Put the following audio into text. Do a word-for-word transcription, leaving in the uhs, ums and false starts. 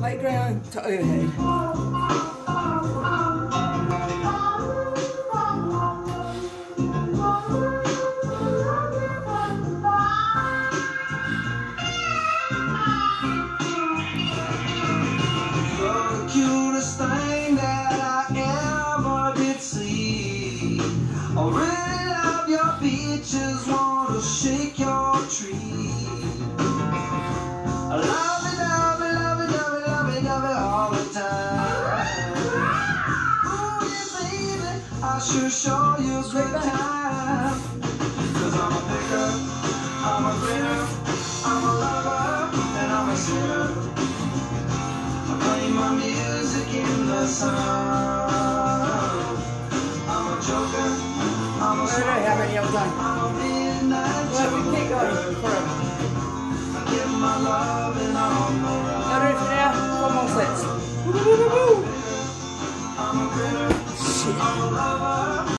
light grey to overhead. Cutest thing that I ever did see. I really love your beaches, wanna shake your tree. I love it, love it, love it, love it, love it, love it all the time. Ooh, yeah, baby, I sure show you a good time. Cause I'm a picker, I'm a grinner, I'm a lover, and I'm a sinner. Play my music in the sun. I'm a joker, I'm a smoker, I'm a midnight Well, we keep going forever. I give my love and all my love. Now ready for now? One more set. I'm a grinner, I'm a lover.